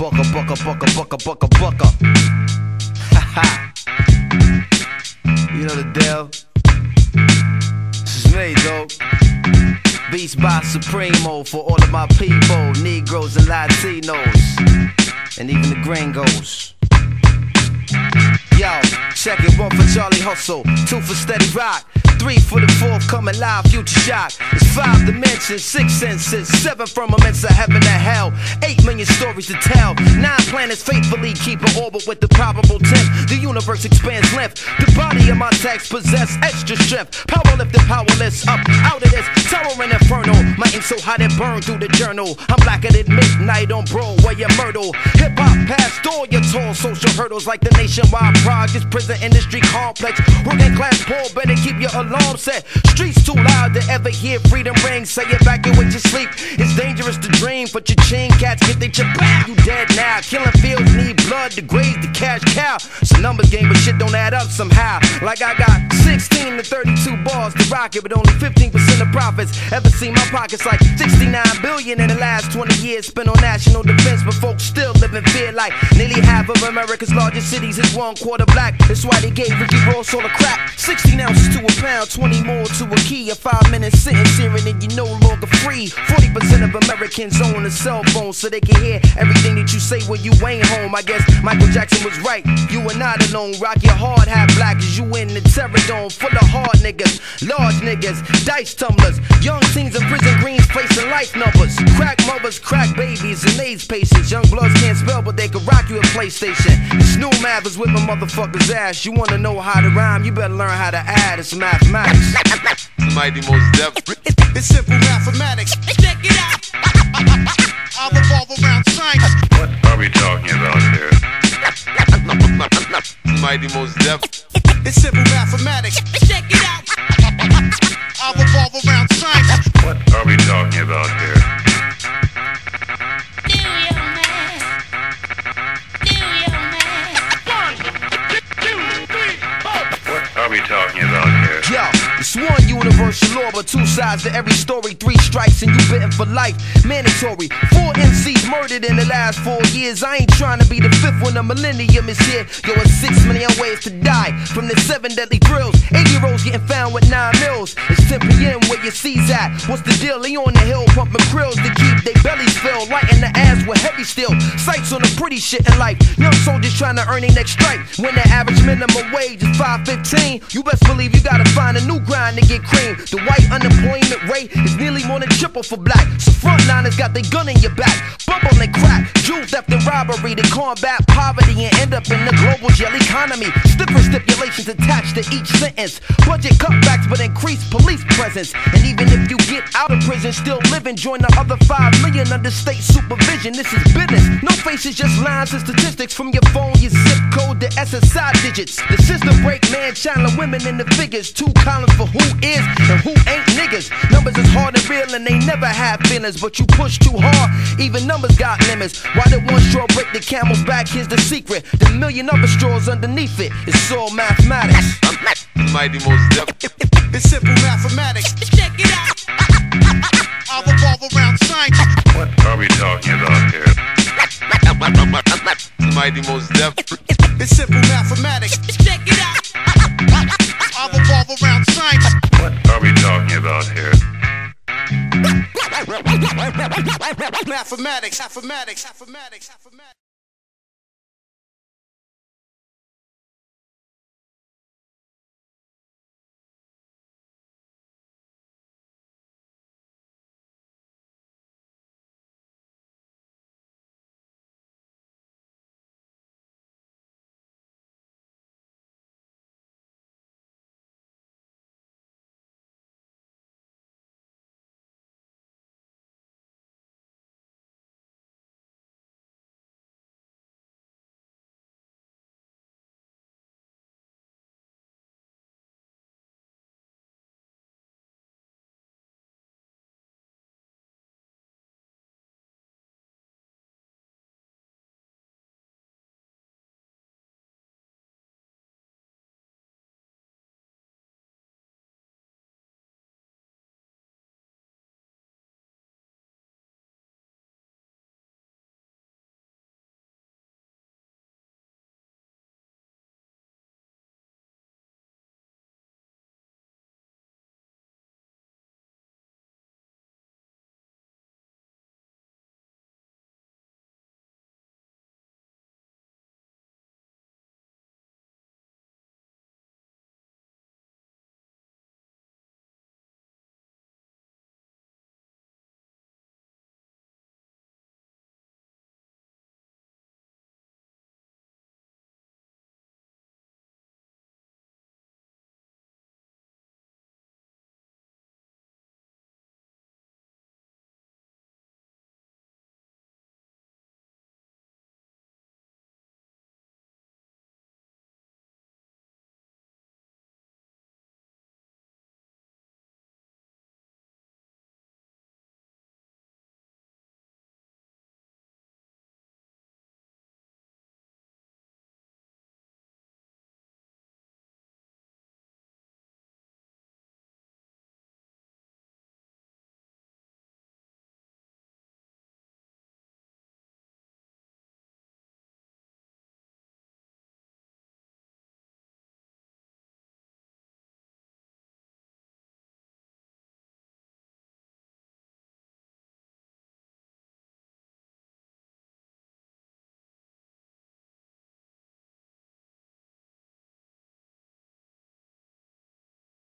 bucka, bucka, bucka, bucka, bucka, bucka. Haha. You know the deal. This is me, though. Beats by Supremo for all of my people, Negroes and Latinos, and even the gringos. Yo, check it, 1 for Charlie Hustle, 2 for Steady Rock, 3 for the forthcoming live Future Shock. It's 5 dimensions, 6 senses, 7 firmaments of heaven and hell, 8 million stories to tell, 9 planets faithfully keep an orbit with the probable 10th. The universe expands length, the body of my text possess extra strength. Powerlifting powerless, up out of this terror and inferno. My ink so hot it burned through the journal. I'm blacker than midnight on Broadway and Myrtle. Hip hop past all your tall social hurdles, like the nationwide projects, prison industry complex. Working class poor, better keep your alarm set. Streets too loud to ever hear freedom ring. Say evacuate your sleep. It's dangerous to dream, but your chain cats get they chip back. You dead now. Killing fields need blood to graze the cash cow. It's a numbers game, but shit don't add up somehow. Like I got 16 to 32 bars to rock it, but only 15% of profits. Ever seen my pockets like 69 billion in the last 20 years spent on national defense, but folks still live in fear like nearly half of America's largest cities is 1/4 black. That's why they gave Ricky Ross all the crack. 16 ounces to a pound, 20 more to a key. A 5-minute sentence here and then you're no longer free. 40% of Americans own a cell phone so they can hear everything that you say when you ain't home. I guess Michael Jackson was right, you are not alone. Rock your hard hat black as you in the terror dome. Full of hard niggas, large niggas, dice tumblers, young teens in prison greens facing life numbers. Crack mothers, crack babies, and AIDS patients. Young bloods can't spell but they can rock you a PlayStation. This new math is whipping motherfuckers ass. You wanna know how to rhyme, you better learn how to add. It's mathematics. Mighty Most Def. It's simple mathematics. Check it out. I'll revolve around science. What are we talking about here? Mighty Most Def. It's simple mathematics. Check it out. I'll revolve around science. What are we talking about here? What are we talking about here? Yo, it's one universal law, but 2 sides to every story. 3 strikes and you bitten for life. Mandatory. 4 MCs murdered in the last 4 years. I ain't trying to be the 5th when the millennium is here. Yo, it's 6 million ways to die from the 7 deadly thrills. 8-year-olds getting found with 9 mils. It's 10 p.m. where your C's at. What's the deal? They on the hill pumping krills to keep their bellies filled. Lighting the ass with heavy steel. Sights on the pretty shit in life. Young soldiers trying to earn their next strike. When the average minimum wage is $5.15, you best believe you gotta find a new grind to get cream. The white unemployment rate is nearly more than triple for black. So frontliners got their gun in your back. Bumble and crack, jewel theft and robbery to combat poverty and end up in the global jail economy. Stiffer stipulations attached to each sentence. Budget cutbacks but increased police presence. And even if you get out of prison, still living, join the other 5 million under state supervision. This is business. No faces, just lines and statistics from your phone, your zip code, the SSI digits. The system break man, channeling women in the figures. 2 columns for who is and who ain't niggas. Numbers is hard and real and they never have feelings, but you push too hard, even numbers got limits. Why did one straw break the camel's back? Here's the secret. The million other straws underneath it. It's all mathematics. Mighty Most Def. It's simple mathematics. Check it out. I'll revolve around science. What are we talking about here? Mighty Most Def. It's simple mathematics. Check it out. I'll revolve around science. What are we talking about here? Mathematics.